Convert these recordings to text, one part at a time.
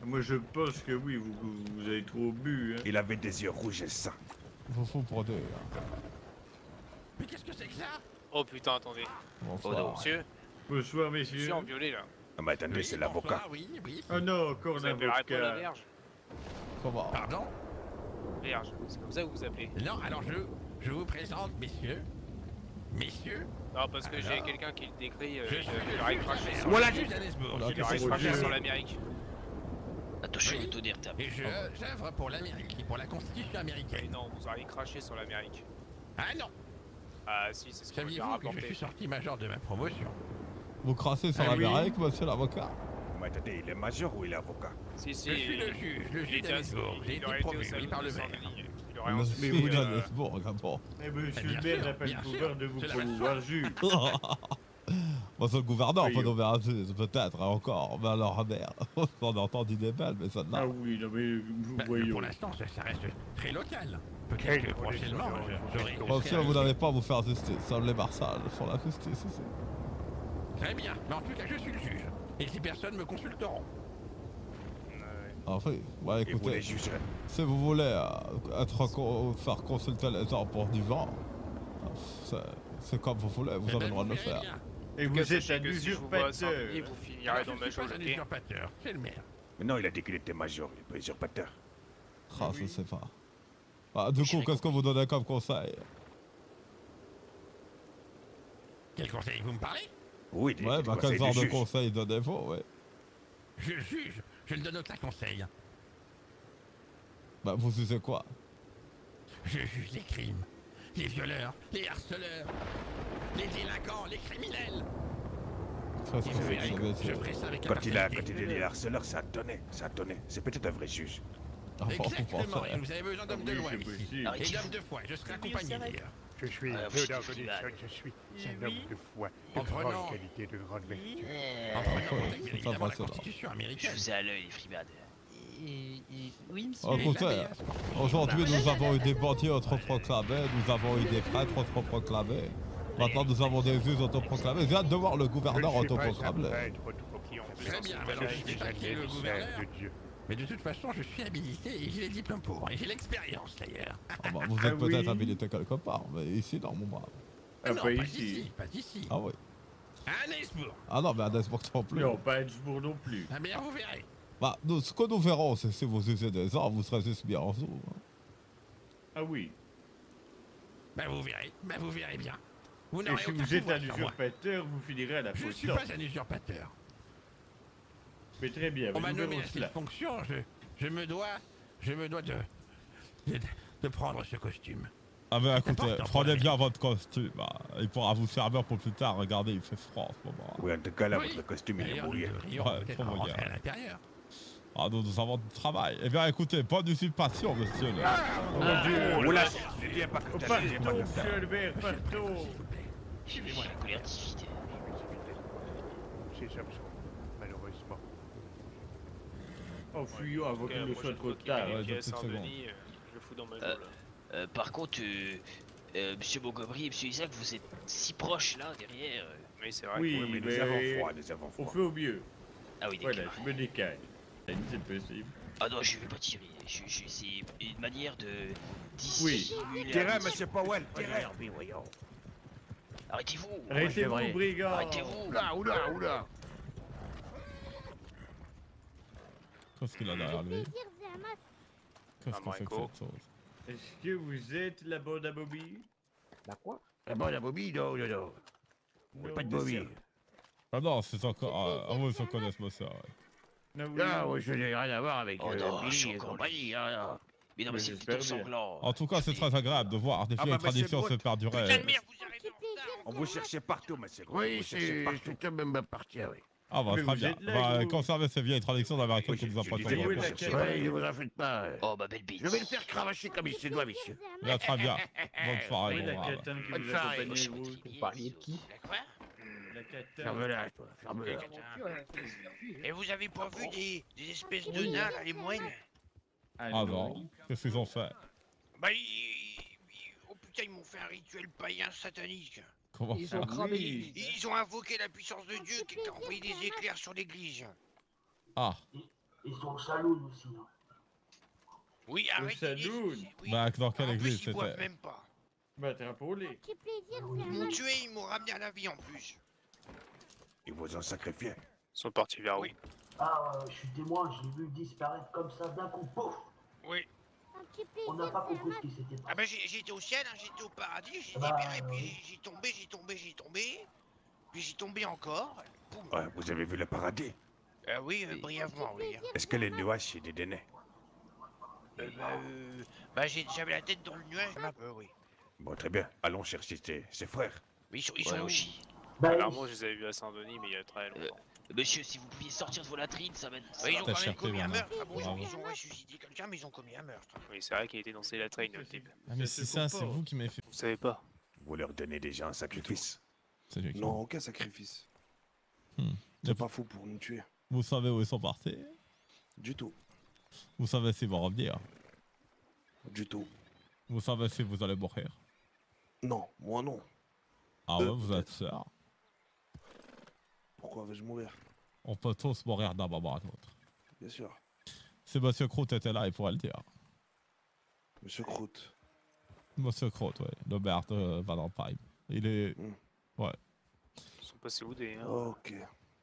Moi je pense que oui, vous avez trop bu. Hein. Il avait des yeux rouges et sang. Vous faut pour deux. Mais qu'est-ce que c'est que ça? Oh putain, attendez. Bonsoir. Monsieur, Bonsoir je suis messieurs. en violet là. Ah mais attendez, c'est l'avocat. Oui, oui. Oh non, encore Vous un appellerez pas la avocat. Vierge. Comment? Pardon? Vierge, c'est comme ça que vous vous appelez. Non, alors je vous présente, messieurs. Messieurs, Non, parce que j'ai Alors quelqu'un qui le décrit, je suis je leur ai craché sur voilà, juge d'Anesbourg. Voilà, je leur ai qu'est-ce que craché c'est sur que l'Amérique. Attention, Oui. tout dire table. Et j'œuvre pour l'Amérique et pour la Constitution Mais américaine. non, vous avez craché sur l'Amérique. Ah non! Ah si, c'est ce qu'on lui a Saviez-vous que je rapporté. suis sorti major de ma promotion? Vous crassez sur Ah oui. l'Amérique, monsieur l'avocat? Mais attendez, il est major ou il est avocat? Si, si, Je suis le juge il d'Anesbourg. était J'ai il été aurait été au promu, salon oui, par de le maire. Saint-Denis. Il aurait Mais ensuite... vous d'Anesbourg, d'abord. Eh monsieur Bien le maire sûr, n'a pas bien le sûr. pouvoir de vous C'est la promouvoir juge. Moi, c'est le gouverneur, Oui. peut nous verra peut-être, hein, encore. Mais alors, merde. On a entendu des belles, mais ça Ah n'a. oui, non mais vous Bah, voyons. pour l'instant, ça reste très local. Peut-être que prochainement, j'aurai... Monsieur, vous n'allez pas vous faire justice. Seuls les Marsals font la justice ici. Très bien, mais en tout cas, je suis le juge. Et ces personnes me consulteront. Ah oui, bah Et vous écoutez, les jugerez. si vous voulez faire consulter les gens pour du vent, c'est comme vous voulez, vous Eh avez ben, le droit de le verrez faire. bien. Et En tout cas, vous êtes sachez un que si je vous vois à Saint-Denis, usurpateur. vous finirez Alors, dans je ma ne suis pas un majorité. usurpateur, c'est le maire. Mais non, il a dit qu'il était major, il est pas usurpateur. Ah, je sais pas. Ah, du coup, qu'est-ce que vous donnez comme conseil? Quel conseil vous me parlez? Oui, des Ouais, bah conseils quel genre du de juge. conseil donnez-vous, ouais? Je juge, je ne donne aucun conseil. Bah vous usez quoi? Je juge les crimes, les violeurs, les harceleurs, les délinquants, les criminels. Qu'est-ce Et que je c'est verrai que ce que métier? je ferai ça avec Quand il a impartialité. dit les harceleurs, ça a donné, ça a donné. C'est peut-être un vrai juge. Ah, bon, vous Exactement, pensez, et vous avez besoin d'hommes de Oui, loi c'est ici. possible. Arrêtez. Et d'hommes de foi, je serai accompagné d'ailleurs. Je suis Ah, Théodore vous, Godinson, Stéphane. je suis un homme de foi, de En prenant- grande qualité, de grande vertu. En prenant en contact, bien c'est évidemment, la impressionnant. Constitution Je américaine. vous ai à l'œil, les frimades. Oui, monsieur. Oh, Et écoutez, l'ABS. aujourd'hui nous avons eu des bandits autoproclamés, nous avons eu des prêtres autoproclamés. Maintenant nous avons des juges autoproclamés. J'ai hâte de voir le Je gouverneur ne suis pas un autoproclamé. prêtre autoproclamé. Très bien, mais alors Je je suis sais pas un qui est le émissaire gouverneur. de Dieu. Mais de toute façon, je suis habilité et j'ai les diplômes pour. Et j'ai l'expérience d'ailleurs. Ah bah, vous Ah êtes peut-être oui. habilité quelque part, mais ici non, mon brave. Ah, non, pas pas ici. d'ici, pas d'ici. Ah oui. À Anesbourg. Ah non, mais à Desbourg non plus. Non, pas Edgeburg non plus. Ah bien, vous verrez. Bah, nous, ce que nous verrons, c'est si vous usez des armes, vous serez juste bien en dessous. Hein. Ah oui. Bah vous verrez bien. Vous Et n'aurez si aucun vous êtes pouvoir un sur moi. usurpateur, vous finirez à la Je ne suis poste. pas un usurpateur. Mais très bien, On m'a nous nommé verrons à cette cela. fonction, je me dois de prendre ce costume. Ah mais écoutez, important pour prenez la bien votre costume, hein. Il pourra vous servir pour plus tard, regardez, il fait froid en ce moment. Oui, en tout cas, là, Oui. votre costume, il est D'ailleurs, nous mouillé. devrions Ouais, peut-être trop rentrer mouillé. à l'intérieur. Ah nous avons du travail. Eh bien écoutez, bonne usurpation, monsieur. Là. Mon Dieu. Oh là, ne dis pas Oh, que t'as dit, partons, monsieur Albert, partons. S'il vous plaît. Suivez-moi la Colère 18. Ces hommes sont malheureusement. Oh, fuyons avant qu'il ne Moi, soit je trop veux qu'il tard. vérifie Ouais, à deux petites Saint-Denis, je le fous dans ma Euh, geôle. Par contre, Monsieur Montgomery et Monsieur Isaac, vous êtes si proches là derrière. Oui, c'est vrai. Oui, Oui, mais mais nous avons froid, nous avons on froid. fait au mieux. Ah oui, d'accord. Voilà, je me décale. C'est possible. Ah non, je vais pas tirer. C'est une manière de Oui. dissimuler. Terrain, monsieur Powell, terrain. Arrêtez-vous. Arrêtez-vous, brigand. Arrêtez-vous. Oula. Qu'est-ce qu'il a derrière lui? Qu'est-ce Ah, que c'est que Marco. cette chose? Est-ce que vous êtes la bande à Bobby? La quoi? La bonne à Bobby? Non. Non, Pas de Bobby. Ah non, c'est encore... Ah oui, ils se connaissent, monsieur. Ouais. Non, oui. Ah, ouais, je n'ai rien à voir avec Oh non, je suis Billy et encore compagnie. hein. Mais non, mais Mais c'est j'espère plutôt bien. sanglant. En tout cas, c'est très agréable de voir des Ah vieilles bah, monsieur traditions se Brooke. perdurer. Putain de merde, vous arrivez en retard. On vous cherchait partout, monsieur. On Oui, vous cherchait partout. c'est même ma partie, oui. Ah bah Mais très vous bien. êtes là, Bah, gros. conservez ces vieilles traditions américaines Oui, qui nous je apprennent disais, au où est monde. la chercher caisse? partout. Oui, ne vous en faites pas. Oh, ma belle bite. Je vais le faire cravacher comme il se doit, messieurs. Bien, très bien. Bonne soirée, Oui, mon la brave. catane qui Bonne vous soirée. accompagne, Moi, je vous. suis très parliez de qui? La quoi? La catane. Ferme-la, toi, ferme-la. Et vous avez pas vu des espèces de nains là, les moines? Ah non, qu'est-ce qu'ils ont fait? Bah, oh putain, ils m'ont fait un rituel païen satanique. Comment Ils ça? ont cramé oui. Ils ont invoqué la puissance de Dieu qui a envoyé des éclairs sur l'église. Ah, Et sur le saloon aussi. Hein. Oui, Le arrêtez de saloon. oui. Bah, dans quelle En plus, église ils boivent c'était? même pas. Bah, t'es un polé. Quel plaisir de Ils faire m'ont mal. tué, ils m'ont ramené à la vie en plus. Ils vous ont sacrifié. Ils sont partis vers où? Oui. Ah, je suis témoin, je l'ai vu disparaître comme ça d'un coup, pouf. Oui. Un petit On n'a plaisir pas de faire compris ce mal. qui s'était Ah passé. ben j'étais au ciel, hein, j'étais au paradis, j'ai dit Bah, bien, et puis oui. j'ai tombé, puis j'ai tombé encore. Boum. Ouais, vous avez vu le paradis? Oui, brièvement, oui. Est-ce que les nuages c'est des dénais? J'avais la tête dans le nuage, un peu, oui. Bon, très bien. Allons chercher ses frères. Mais ils Ouais, sont où? Oshi. Bah, Alors moi je les avais vus à Saint-Denis mais il y a très longtemps. Monsieur, si vous pouviez sortir de vos latrines, ça m'aide. Ils ont T'as quand même cherché, commis un Bernard. meurtre. Ah bon, Bravo. ils ont ressuscité quelqu'un, mais ils ont commis un meurtre. Oui c'est vrai qu'il était dans ses latrines le type. Ah, mais c'est ça, c'est vous qui m'avez fait. Vous savez pas. Vous leur donnez déjà un sacrifice. C'est lui qui- Non, aucun sacrifice. Hmm. C'est pas fou pour nous tuer. Vous savez où ils sont partis? Du tout. Vous savez s'ils vont revenir? Du tout. Vous savez si vous allez mourir? Non, moi non. Ah ouais, vous êtes sûr? Pourquoi vais-je mourir? On peut tous mourir d'un moment à l'autre. Bien sûr. Si Monsieur Croûte était là, il pourrait le dire. Monsieur Croûte. Monsieur Croûte, ouais, le maire de Valentine. Il est... Hmm. Ouais. Ils sont passés où des... Ok.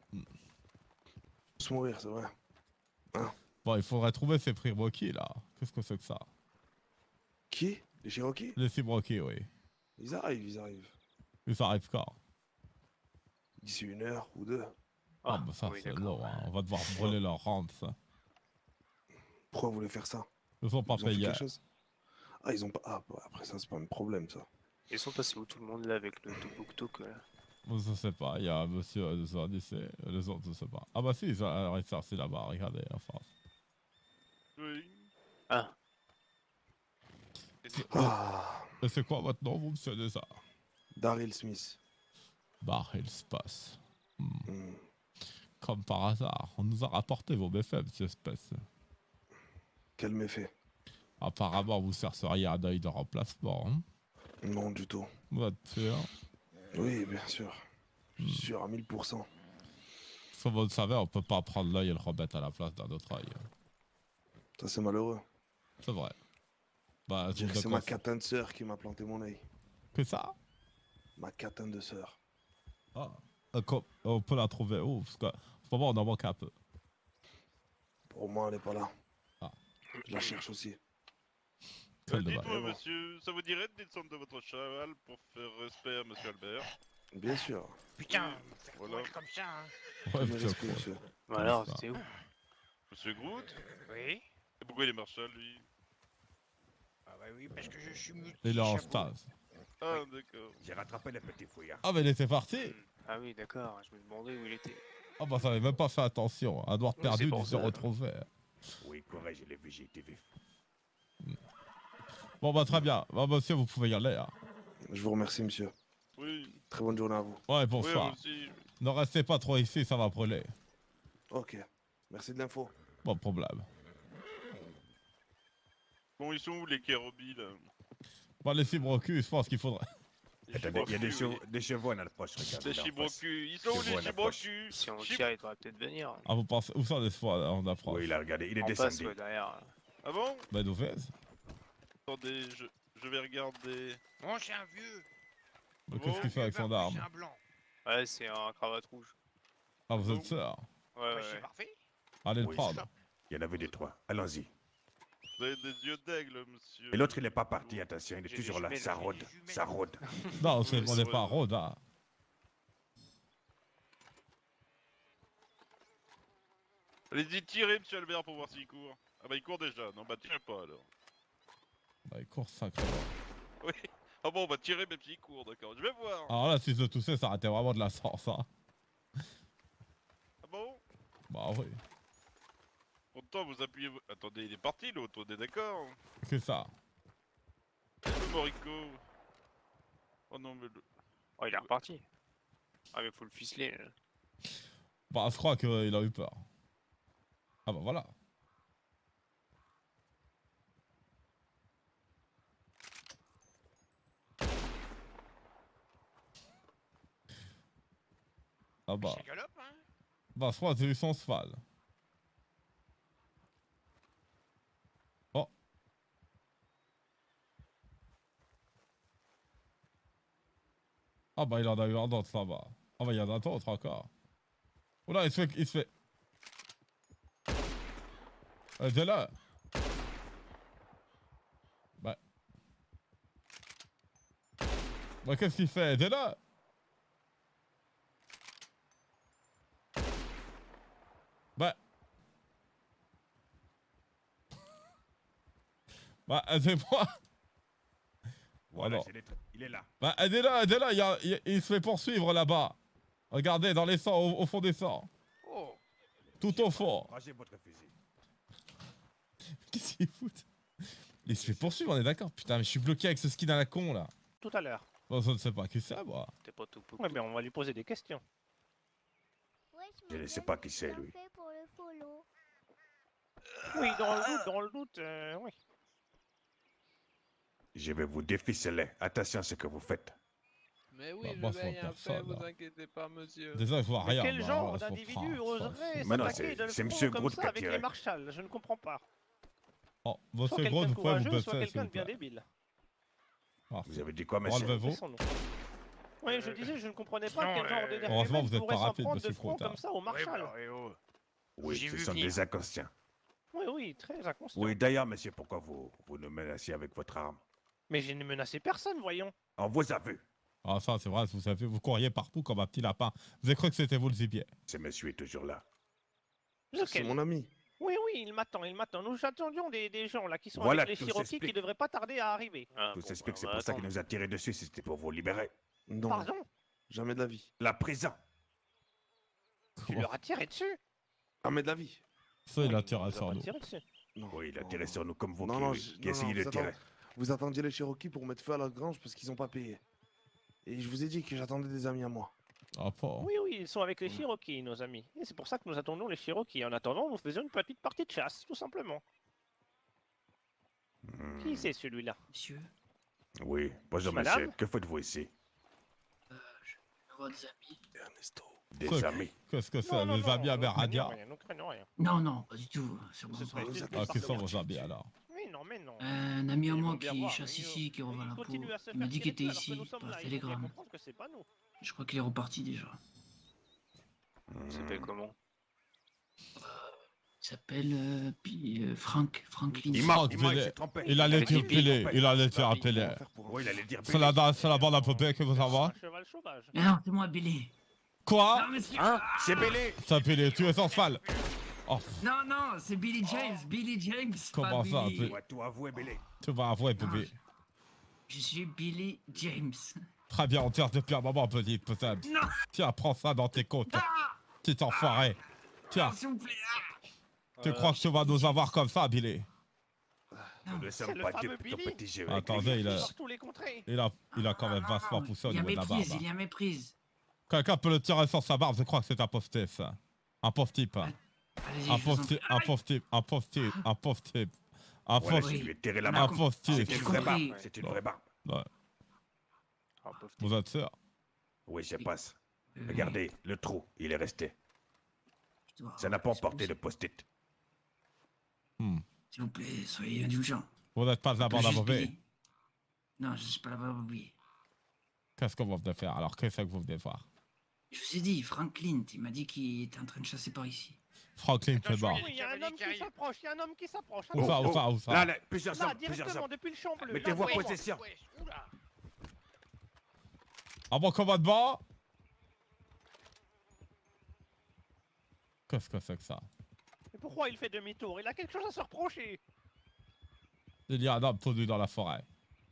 Tous mourir, c'est vrai. Bon, il faudrait trouver ces Rocky là. Qu'est-ce que c'est que ça? Qui? Les Cherokees? Les Rocky, oui. Ils arrivent, ils arrivent. Ils arrivent quand? D'ici 1 heure ou 2. Ah, bah ça oui, c'est d'accord. long, hein. On va devoir brûler leur rente, ça. Pourquoi vous voulez faire ça? Ils sont pas Ils ont fait payés. quelque chose? Ah, ils ont pas... Ah, bah, après ça, c'est pas un problème, ça. Ils sont passés où tout le monde là avec le tuk-tuk là? Je sais pas, il y a Monsieur ici, les autres je sais pas. Ah bah si, ils ont sorti là-bas, regardez, en face. Oui. Ah. Ah, Et c'est quoi votre nom, vous, monsieur déjà? Daryl Smith. Barrel Space. Hmm. Comme par hasard, on nous a rapporté vos méfaits, monsieur Space. Quel méfait? Apparemment, vous chercheriez un œil de remplacement, hein? Non, du tout. Vous êtes sûr? Oui, bien sûr. Je suis sûr à 1000%. Comme vous le savez, on peut pas prendre l'œil et le remettre à la place d'un autre œil. Ça, c'est malheureux. C'est vrai. Bah, Je dirais que c'est ma catin de sœur qui m'a planté mon œil. Que ça? Ma catin de sœur. Ah. On peut la trouver où? Parce qu'en ce moment, on en manque un peu. Pour moi, elle est pas là. Ah. Je la cherche aussi. Quel dommage. Dites-moi, monsieur, ça vous dirait de descendre de votre cheval pour faire respect à monsieur Albert? Bien sûr. Putain, faire Voilà. courir comme ça, hein. Ouais, Tous mes monsieur respects, Croûte. monsieur. Bah alors ça. c'était où? Monsieur Groot? Oui. Et pourquoi il est marshal, lui? Ah bah oui, parce que je suis multi. Il est en stase. Ah, d'accord. J'ai rattrapé le petit fouillard. Ah, mais il était parti! Ah oui d'accord, je me demandais où il était. Ah, bah, ça avait même pas fait attention. Un doigt c'est perdu, pour il se ça. retrouvait. Oui, correct, je l'ai vu, j'ai été vif. Bon, bah, très bien. Bah, monsieur, vous pouvez y aller, hein. Je vous remercie, monsieur. Oui. Très bonne journée à vous. Ouais, Oui, bonsoir. moi aussi. Ne restez pas trop ici, ça va brûler. Ok. Merci de l'info. Pas de problème. Bon, ils sont où les Kérobi, là? Bah, les cibrocus, je pense qu'il faudrait. Attendez, il y a des chibrocus, chevaux, des chevaux dans la poche, regardez. Des là en face. chibrocus. Ils sont où Je vois les la poche. chibrocus? Si on le Chib- tire il devrait peut-être venir. Ah, vous pensez. Où sont les fois on approche? Oui, là, regardez, il est En face descendu. ouais, derrière. Ah bon? Bah, d'ouvert. Attendez, je vais regarder. Bon, c'est un vieux. Mais qu'est-ce qu'il fait avec son arme? C'est un blanc. Ouais c'est un cravate rouge. Ah, vous êtes sûr? Ouais Bah, c'est ouais. parfait. Allez le Oui, prendre. Il y en avait des trois. Allons-y. Vous avez des yeux d'aigle, monsieur. Et l'autre, il n'est pas parti, attention, il est J'ai toujours des là. jumelles, Ça j'ai rôde, des jumelles. ça rôde. Non, Oui, on c'est n'est vrai. pas rôde, hein. Allez-y, tirez, monsieur Albert, pour voir s'il court. Ah bah il court déjà. Non, bah tirez pas alors. Bah, il court sacrément. Oui. Ah bon, bah tirez même s'il court, d'accord. Je vais voir. Alors là, si je le toussais, ça aurait été vraiment de la sauce, hein. Ah bon? Bah, oui. Pourtant, vous appuyez... Attendez, il est parti l'autre, on est d'accord? C'est ça. Le Morico. Oh non, mais le... Oh il est reparti. Ah mais faut le ficeler. Là. Bah, je crois qu'il a eu peur. Ah bah voilà. Ah bah. C'est galope, hein. Bah, je crois que j'ai eu son cheval. Ah bah il en a eu un d'autre là-bas. Ah bah il y en a d'autres encore. Oula, il se fait... T'es là. Bah... Bah qu'est-ce qu'il fait? T'es là. Bah... Bah aidez-moi. Voilà, Alors. il est là. Bah aidez-la, il se fait poursuivre là-bas. Regardez, dans les sangs, au fond des sangs. Oh. Tout au fond. Rangez votre fusil. Qu'est-ce qu'il fout? Il se fait poursuivre, on est d'accord. Putain, mais je suis bloqué avec ce skin à la con là. Tout à l'heure. Bon, je ne sais pas qui c'est, moi. T'es pas tout Ouais, mais on va lui poser des questions. Je ne sais pas qui c'est, lui. Oui, dans le doute, oui. Je vais vous déficeler. Attention à ce que vous faites. Mais oui, Bah, je moi, vais c'est rien personne, faire, vous là. inquiétez pas, monsieur. Déjà, je vois rien. Quel bah, genre alors, d'individu faut oserait Mais non, s'attaquer de c'est front Monsieur comme Groot ça qui a avec tiré. les marshals? Je ne comprends pas. Oh, Soit monsieur quelqu'un Gros, de vous pouvez vous courageux, soit baisser, quelqu'un s'il de bien vous plaît. débile. Ah, Vous avez dit quoi, monsieur? Relevez-vous. Laissons-nous. Oui, je disais, je ne comprenais pas Non, quel genre de heureusement, vous êtes pourrait pas s'en rapide, prendre de monsieur front Crottard. comme ça au marshal. Oui, J'ai ce vu sont venir. des inconscients. Oui, oui, très inconscient. Oui, d'ailleurs, monsieur, pourquoi vous nous menacez avec votre arme? Mais je n'ai menacé personne, voyons. On vous a vu. Ah, ça, c'est vrai, vous savez, vous couriez partout comme un petit lapin. Vous avez cru que c'était vous le gibier. Ce monsieur est toujours là. C'est Lequel? mon ami. Oui, oui, il m'attend, il m'attend. Nous attendions des gens là qui sont Voilà, avec les tout Cherokees qui s'explique. devraient pas tarder à arriver. Ah, Tout bon, s'explique, bah, c'est on pour va ça qu'il attendre. nous a tiré dessus, c'était pour vous libérer. Non, Pardon? jamais de la vie. La prison. Tu leur as tiré dessus? Jamais de la vie. Ça, il a Oui, tiré leur sur a nous. tiré dessus. Non. Oui, il a non, tiré non. sur nous comme vous Non, qui, non, qui essayez de vous tirer. Vous attendiez les Cherokees pour mettre feu à la grange parce qu'ils ont pas payé. Et je vous ai dit que j'attendais des amis à moi. Ah, pas. Oui, oui, ils sont avec les Cherokees, nos amis. Et c'est pour ça que nous attendons les Cherokees. En attendant, nous faisons une petite partie de chasse, tout simplement. Hmm, Qui c'est celui-là? Monsieur, Oui, bonjour Madame? monsieur, que faites-vous ici? je vois des amis. Ernesto. Des Quoi? amis. Qu'est-ce que Non, c'est, non, les non, amis nous amérindiens? craignons rien, nous craignons rien. Non, non, pas du tout. Sûrement Ce pas. serait juste Ah, par qui sont le vos amis alors? Oui, non, mais non. Un ami à Ils moi vont bien qui voir, chasse mais ici, qui revend la peau. continue à se Il m'a faire dit qu'il était tirer dessus ici, alors que nous sommes par là. Il faut bien télégramme. comprendre que c'est pas nous. Je crois qu'il est reparti déjà. Il s'appelle comment? Il s'appelle Franklin. Il Franck, il Billy. s'est trompé. Il allait Petit dire Billy, il allait dire Billy. Oui, il allait dire C'est la bande à peu que vous avez? Un cheval sauvage. Ah non, c'est moi, Billy. Quoi? Non, mais c'est... Hein? C'est Bélé. Ça Billy, tu es sans cheval. Oh, Non, non, c'est Billy James. Billy James. Comment pas ça, Billy. Billy? Ouais, tout avoué, Bélé. tu vas avouer, Non, bébé. je suis Billy James. Très bien, on tire depuis un moment, petit, peut-être. Non. Tiens, prends ça dans tes côtes. Petit enfoiré. Tiens, S'il vous plaît. tu crois que tu vas nous avoir comme ça, Billy? Nous ne C'est sommes le pas fameux dupes de ton Billy. petit jeu. Attendez, Par tous les contrées. il a quand même vachement poussé au Il y a niveau de la méprise, barbe. il y a méprise. Quelqu'un peut le tirer sur sa barbe, je crois que c'est un pauvre type, ça. Un pauvre type. Allez-y, Un je vous pauvre en type, prie. un pauvre type, un pauvre type, un pauvre type. Un Voilà, pauvre je Oui. lui ai tiré la On a un barbe. com- pauvre type. C'est une vraie barbe. compris. C'est une vraie barbe. Ouais. Ah, pauvre Vous êtes sûr? Oui, je passe. Oui. Regardez, le trou, il est resté. Je dois- Ça n'a pas c'est emporté bon, le post-it. S'il vous plaît, soyez indulgents. Vous n'êtes pas de la bande à Juste mauvais. Billy. Non, je suis pas la bande à Billy. Qu'est-ce que vous venez faire? Alors, qu'est-ce que vous venez voir? Je vous ai dit, Franklin, il m'a dit qu'il était en train de chasser par ici. Franklin, c'est mort. Oui, il y a un homme qui s'approche, il y a un homme qui s'approche. Où ça, où ça, où ça? Là, là, plusieurs Là, hommes, plusieurs directement, hommes. depuis le champ bleu. Mettez-vous là, en devant. possession. À mon commandement? Qu'est-ce que c'est que ça? Mais pourquoi il fait demi-tour? Il a quelque chose à se reprocher. Il y a un homme tout nu dans la forêt.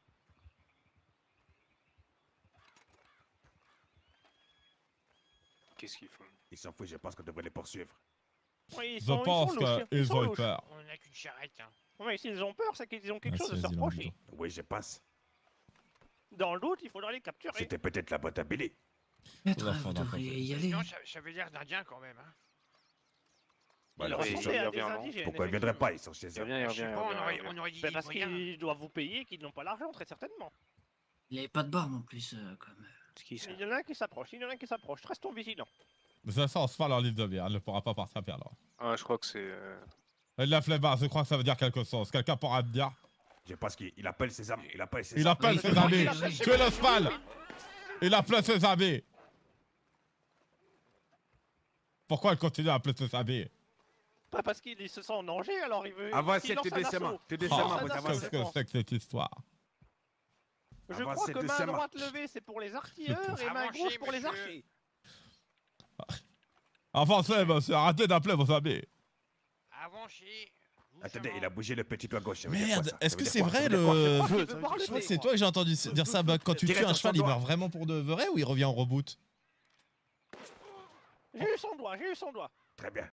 Qu'est-ce qu'ils font? Ils s'en foutent, je pense qu'on devrait les poursuivre. Oui, ils Je sont, pense ils sont louches, qu'ils sont ont eu louches. peur. On n'a qu'une charrette, hein. Oui, s'ils ont peur, c'est qu'ils ont quelque chose à se Vas-y, dis-le, reprocher. Oui, je passe. Dans le doute, il faudra les capturer. C'était peut-être la boîte à Billy. Maître, Là, vous faudra pas devriez faire. y aller. Non, ça veut dire d'Indien quand même. Hein. Il Alors, leur ils ressemblait sont- à des revient, non indigènes. Pourquoi ils ne viendraient effectivement. pas? Ils sont chez Il eux. revient, il Je sais revient, pas, il revient. on aurait dit Ben, des parce brigands. qu'ils doivent vous payer et qu'ils n'ont pas l'argent, très certainement. Il avait pas de barbe en plus, comme... C'est qui ça? Il y en a un qui s'approche, il y en a un qui s'approche. Restons vigilants. Mais ça sent pas leur livre de bière, elle ne pourra pas partir bien loin. Ah, je crois que c'est... Elle la flemmard, je crois que ça veut dire quelque chose. Quelqu'un pourra me dire? Je pense qu'il appelle ses hommes. Il appelle ses Il hommes. appelle Oui, ses oui, amis. oui, oui. Tuez le cheval! Il appelait ses amis. Pourquoi il continue à appeler ses amis? Pas parce qu'il se sent en danger, alors il veut. Avancez il lance tout un doucement, assaut. tout doucement, Ah, vous ça, avancez. Qu'est-ce que c'est que cette histoire? Je crois Avancez que main doucement. droite levée c'est pour les artilleurs et main Avancez, gauche pour les monsieur. archers. Avancez, monsieur, arrêtez d'appeler vos amis. Avancez. Attendez, il a bougé le petit doigt gauche. ça veut dire quoi, Merde, ça? est-ce Ça que veut c'est dire quoi? vrai Ça veut dire quoi? le... Il veut parler, Je crois que je c'est crois. toi que j'ai entendu dire ça, Buck. Quand tu Tirez tues un sur son cheval, il doigt. meurt vraiment pour de vrai ou il revient en reboot? J'ai eu son doigt, j'ai eu son doigt. Très bien.